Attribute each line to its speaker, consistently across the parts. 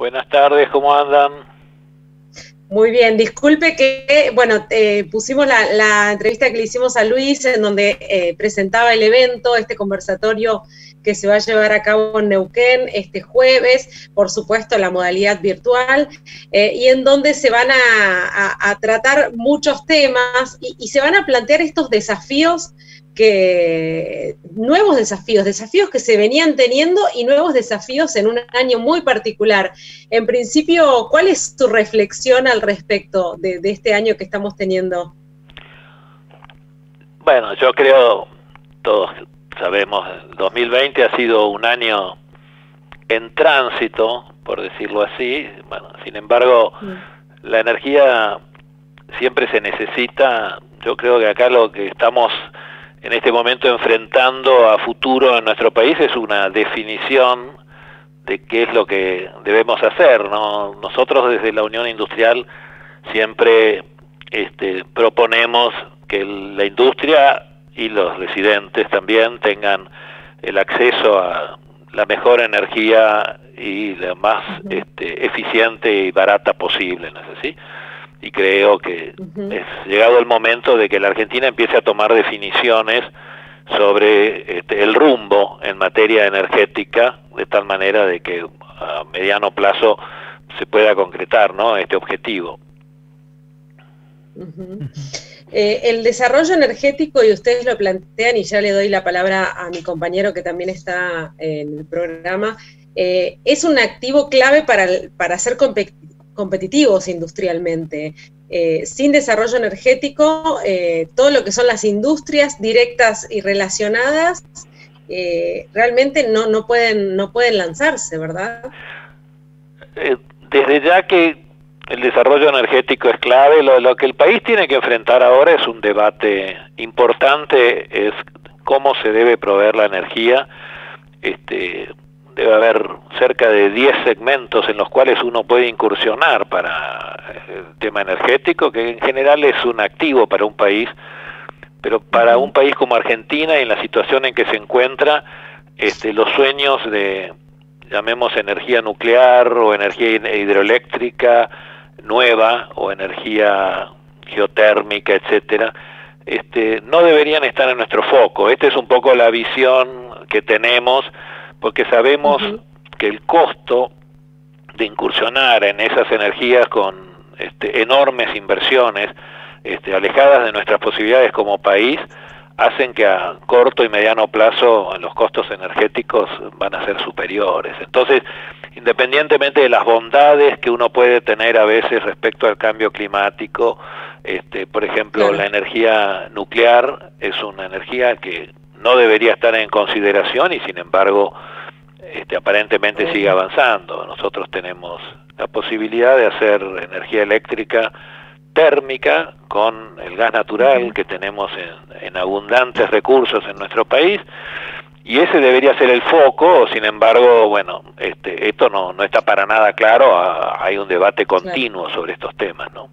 Speaker 1: Buenas tardes, ¿cómo andan?
Speaker 2: Muy bien, disculpe que, bueno, pusimos la entrevista que le hicimos a Luis, en donde presentaba el evento, este conversatorio que se va a llevar a cabo en Neuquén este jueves, por supuesto la modalidad virtual, y en donde se van a tratar muchos temas y se van a plantear estos desafíos, nuevos desafíos que se venían teniendo y nuevos desafíos en un año muy particular. En principio, ¿cuál es tu reflexión al respecto de este año que estamos teniendo?
Speaker 1: Bueno, yo creo, todos sabemos, 2020 ha sido un año en tránsito, por decirlo así. Bueno, sin embargo, la energía siempre se necesita. Yo creo que acá lo que estamos en este momento enfrentando a futuro en nuestro país es una definición de qué es lo que debemos hacer, ¿no? Nosotros desde la Unión Industrial siempre proponemos que la industria y los residentes también tengan el acceso a la mejor energía y la más eficiente y barata posible, ¿no es así? Y creo que es llegado el momento de que la Argentina empiece a tomar definiciones sobre el rumbo en materia energética, de tal manera de que a mediano plazo se pueda concretar, ¿no?, este objetivo.
Speaker 2: El desarrollo energético, y ustedes lo plantean, y ya le doy la palabra a mi compañero que también está en el programa, es un activo clave para ser competitivos industrialmente. Sin desarrollo energético, todo lo que son las industrias directas y relacionadas realmente no pueden lanzarse, ¿verdad?
Speaker 1: Desde ya que el desarrollo energético es clave, lo que el país tiene que enfrentar ahora es un debate importante, es cómo se debe proveer la energía. Debe haber cerca de 10 segmentos en los cuales uno puede incursionar para el tema energético, que en general es un activo para un país, pero para un país como Argentina, y en la situación en que se encuentra, los sueños de, llamemos, energía nuclear o energía hidroeléctrica nueva o energía geotérmica, etcétera, no deberían estar en nuestro foco. Esta es un poco la visión que tenemos, porque sabemos que el costo de incursionar en esas energías con enormes inversiones, alejadas de nuestras posibilidades como país, hacen que a corto y mediano plazo los costos energéticos van a ser superiores. Entonces, independientemente de las bondades que uno puede tener a veces respecto al cambio climático, por ejemplo, claro, la energía nuclear es una energía que no debería estar en consideración y sin embargo aparentemente sigue avanzando. Nosotros tenemos la posibilidad de hacer energía eléctrica térmica con el gas natural que tenemos en abundantes recursos en nuestro país, y ese debería ser el foco. Sin embargo, bueno, esto no está para nada claro. Hay un debate continuo sobre estos temas, ¿no?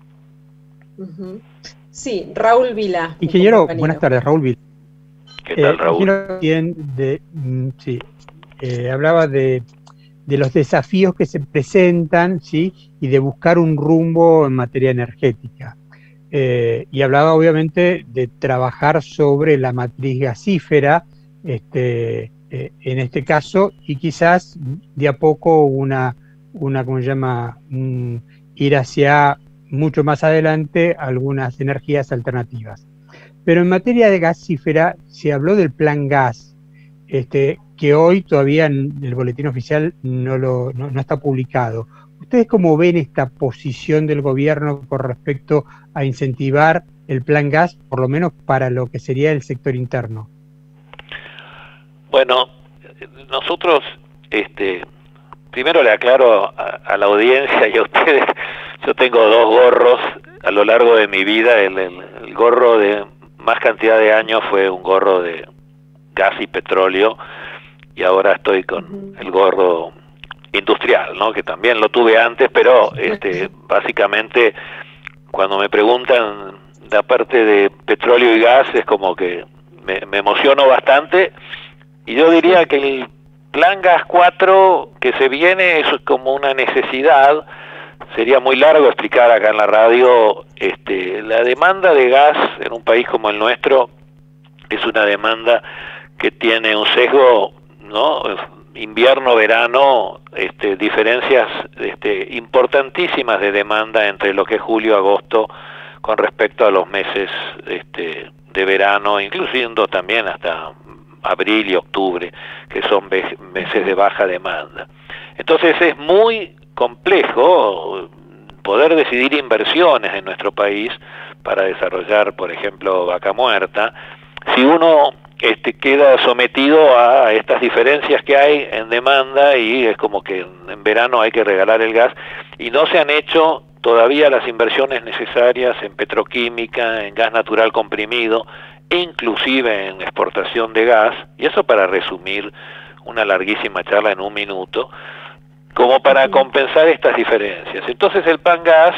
Speaker 2: Sí, Raúl Vila.
Speaker 3: Ingeniero, buenas tardes, Raúl Vila.
Speaker 1: ¿Qué tal, Raúl?
Speaker 3: Hablaba de los desafíos que se presentan, ¿sí?, y de buscar un rumbo en materia energética. Y hablaba obviamente de trabajar sobre la matriz gasífera, en este caso, y quizás de a poco ¿cómo se llama?, ir hacia mucho más adelante algunas energías alternativas. Pero en materia de gasífera se habló del plan gas, que hoy todavía en el boletín oficial no está publicado. ¿Ustedes cómo ven esta posición del gobierno con respecto a incentivar el plan gas, por lo menos para lo que sería el sector interno?
Speaker 1: Bueno, nosotros, primero le aclaro a la audiencia y a ustedes, yo tengo dos gorros a lo largo de mi vida. El gorro de más cantidad de años fue un gorro de gas y petróleo, y ahora estoy con el gorro industrial, ¿no?, que también lo tuve antes, pero básicamente cuando me preguntan la parte de petróleo y gas es como que me emociono bastante, y yo diría que el plan Gas 4 que se viene es como una necesidad. Sería muy largo explicar acá en la radio, la demanda de gas en un país como el nuestro es una demanda que tiene un sesgo, ¿no? Invierno-verano, diferencias importantísimas de demanda entre lo que es julio-agosto con respecto a los meses de verano, incluyendo también hasta abril y octubre, que son meses de baja demanda. Entonces es muy complejo poder decidir inversiones en nuestro país para desarrollar, por ejemplo, Vaca Muerta, si uno queda sometido a estas diferencias que hay en demanda, y es como que en verano hay que regalar el gas, y no se han hecho todavía las inversiones necesarias en petroquímica, en gas natural comprimido, e inclusive en exportación de gas, y eso para resumir una larguísima charla en un minuto, como para compensar estas diferencias. Entonces el plan gas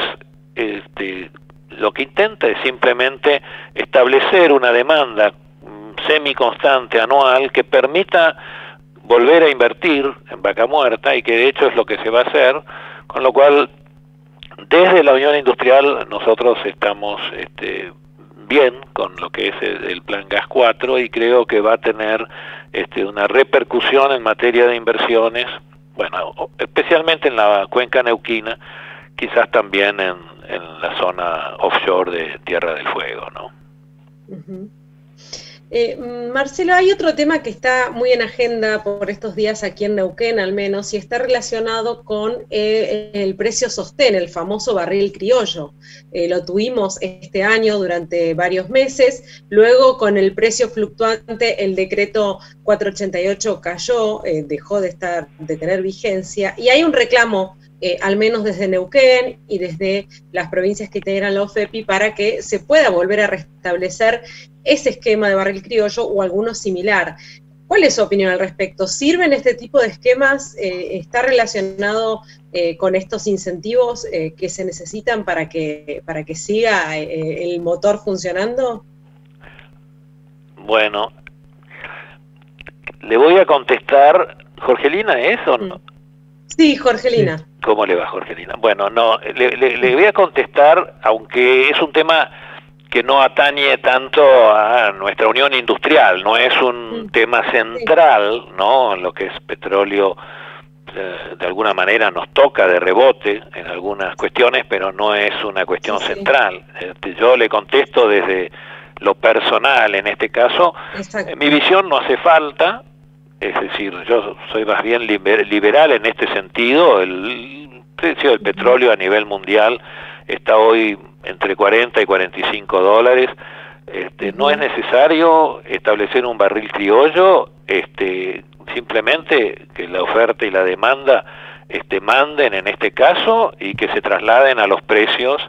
Speaker 1: lo que intenta es simplemente establecer una demanda semiconstante anual que permita volver a invertir en Vaca Muerta, y que de hecho es lo que se va a hacer, con lo cual desde la Unión Industrial nosotros estamos bien con lo que es el plan Gas 4, y creo que va a tener una repercusión en materia de inversiones, bueno, especialmente en la cuenca neuquina, quizás también en la zona offshore de Tierra del Fuego, ¿no?
Speaker 2: Marcelo, hay otro tema que está muy en agenda por estos días aquí en Neuquén al menos, y está relacionado con el precio sostén, el famoso barril criollo. Lo tuvimos este año durante varios meses, luego con el precio fluctuante el decreto 488 cayó, dejó de tener vigencia, y hay un reclamo al menos desde Neuquén y desde las provincias que integran la OFEPI, para que se pueda volver a restablecer ese esquema de barril criollo o alguno similar. ¿Cuál es su opinión al respecto? ¿Sirven este tipo de esquemas? ¿Está relacionado con estos incentivos que se necesitan para que siga el motor funcionando?
Speaker 1: Bueno, le voy a contestar. ¿Jorgelina es o no?
Speaker 2: Sí, Jorgelina. Sí.
Speaker 1: ¿Cómo le va, Jorgelina? Bueno, no, le voy a contestar, aunque es un tema que no atañe tanto a nuestra unión industrial, no es un tema central, ¿no? Lo que es petróleo, de alguna manera nos toca de rebote en algunas cuestiones, pero no es una cuestión central. Yo le contesto desde lo personal en este caso. Mi visión no hace falta. Es decir, yo soy más bien liberal en este sentido. El precio del petróleo a nivel mundial está hoy entre 40 y 45 dólares. No es necesario establecer un barril criollo, simplemente que la oferta y la demanda manden en este caso, y que se trasladen a los precios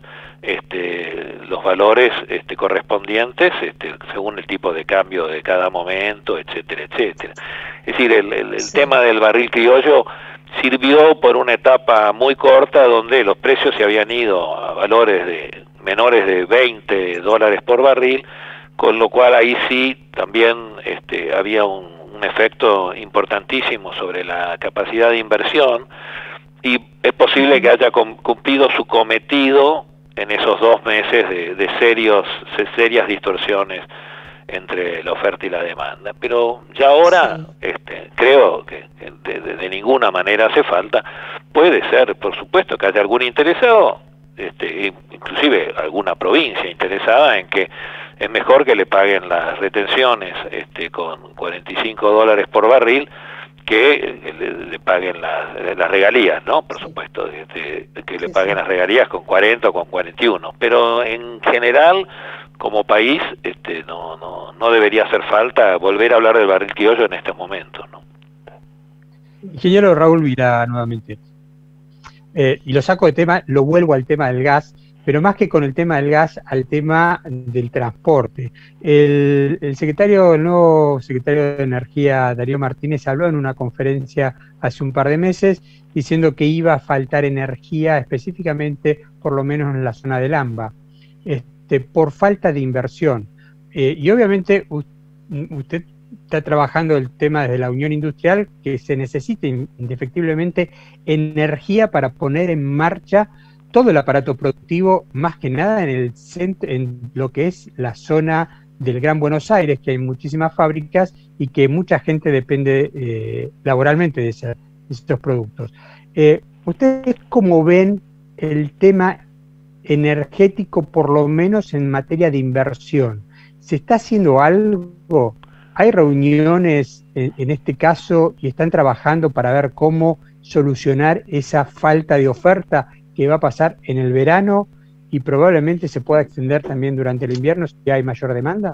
Speaker 1: los valores correspondientes según el tipo de cambio de cada momento, etcétera, etcétera. Es decir, el tema del barril criollo sirvió por una etapa muy corta donde los precios se habían ido a valores menores de 20 dólares por barril, con lo cual ahí sí también había un efecto importantísimo sobre la capacidad de inversión, y es posible que haya cumplido su cometido en esos 2 meses de serias distorsiones entre la oferta y la demanda. Pero ya ahora creo que de ninguna manera hace falta. Puede ser, por supuesto, que haya algún interesado, inclusive alguna provincia interesada en que es mejor que le paguen las retenciones con 45 dólares por barril, que le paguen las regalías, ¿no? Por supuesto, que le paguen las regalías con 40 o con 41. Pero en general, como país, no debería hacer falta volver a hablar del barril criollo en estos momentos, ¿no?
Speaker 3: Ingeniero Raúl Virá, nuevamente. Y lo saco de tema, lo vuelvo al tema del gas, pero más que con el tema del gas, al tema del transporte. El nuevo secretario de Energía, Darío Martínez, habló en una conferencia hace un par de meses diciendo que iba a faltar energía, específicamente, por lo menos en la zona del AMBA, por falta de inversión. Y obviamente usted está trabajando el tema desde la Unión Industrial, que se necesita indefectiblemente energía para poner en marcha todo el aparato productivo, más que nada en el centro, en lo que es la zona del Gran Buenos Aires, que hay muchísimas fábricas y que mucha gente depende laboralmente de esos productos. ¿Ustedes cómo ven el tema energético, por lo menos en materia de inversión? ¿Se está haciendo algo? ¿Hay reuniones en este caso y están trabajando para ver cómo solucionar esa falta de oferta que va a pasar en el verano y probablemente se pueda extender también durante el invierno si hay mayor demanda?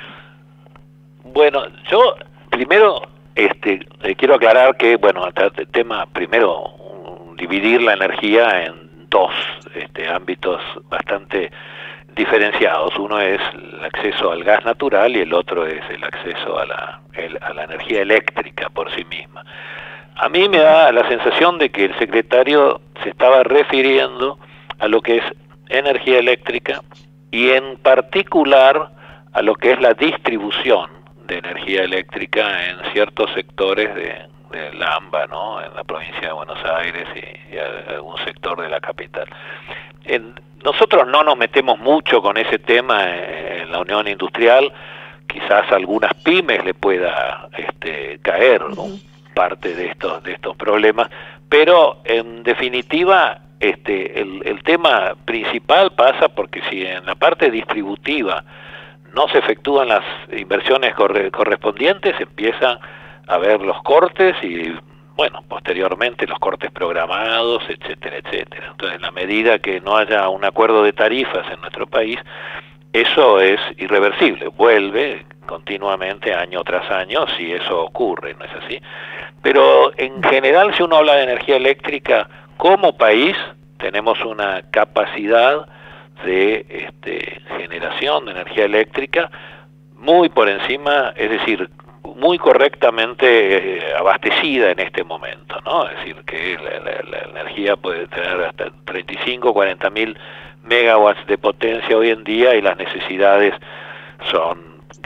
Speaker 1: Bueno, yo primero quiero aclarar que, bueno, el tema, primero, dividir la energía en dos ámbitos bastante diferenciados. Uno es el acceso al gas natural y el otro es el acceso a la energía eléctrica por sí misma. A mí me da la sensación de que el secretario se estaba refiriendo a lo que es energía eléctrica y en particular a lo que es la distribución de energía eléctrica en ciertos sectores de la AMBA, ¿no? En la provincia de Buenos Aires y algún sector de la capital. Nosotros no nos metemos mucho con ese tema en la Unión Industrial, quizás a algunas pymes le pueda caer, ¿no?, parte de estos problemas, pero en definitiva el tema principal pasa porque si en la parte distributiva no se efectúan las inversiones correspondientes, empiezan a ver los cortes y, bueno, posteriormente los cortes programados, etcétera, etcétera. Entonces, en la medida que no haya un acuerdo de tarifas en nuestro país, eso es irreversible, vuelve continuamente año tras año si eso ocurre, ¿no es así? Pero en general, si uno habla de energía eléctrica, como país tenemos una capacidad de generación de energía eléctrica muy por encima, es decir, muy correctamente abastecida en este momento, ¿no? Es decir, que la energía puede tener hasta 35, 40 mil megawatts de potencia hoy en día y las necesidades son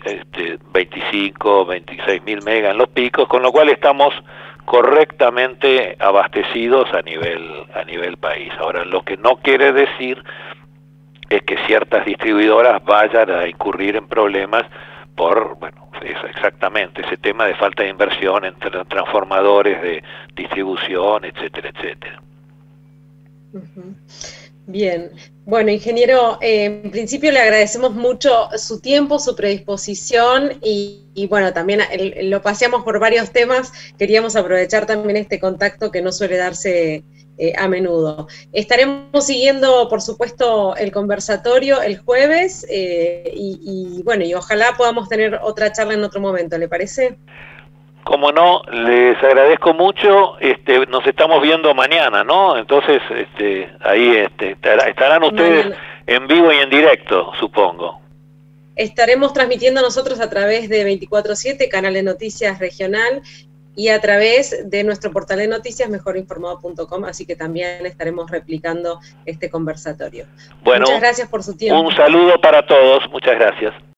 Speaker 1: 25, 26 mil megas en los picos, con lo cual estamos correctamente abastecidos a nivel país. Ahora, lo que no quiere decir es que ciertas distribuidoras vayan a incurrir en problemas por, bueno, exactamente ese tema de falta de inversión en transformadores de distribución, etcétera, etcétera.
Speaker 2: Bien, bueno, ingeniero, en principio le agradecemos mucho su tiempo, su predisposición y bueno, también lo paseamos por varios temas, queríamos aprovechar también este contacto que no suele darse a menudo. Estaremos siguiendo, por supuesto, el conversatorio el jueves y bueno, y ojalá podamos tener otra charla en otro momento, ¿le parece?
Speaker 1: Como no, les agradezco mucho, nos estamos viendo mañana, ¿no? Entonces, ahí estarán ustedes mañana en vivo y en directo, supongo.
Speaker 2: Estaremos transmitiendo nosotros a través de 24/7, canal de noticias regional, y a través de nuestro portal de noticias mejorinformado.com, así que también estaremos replicando este conversatorio.
Speaker 1: Bueno,
Speaker 2: muchas gracias por su tiempo.
Speaker 1: Un saludo para todos, muchas gracias.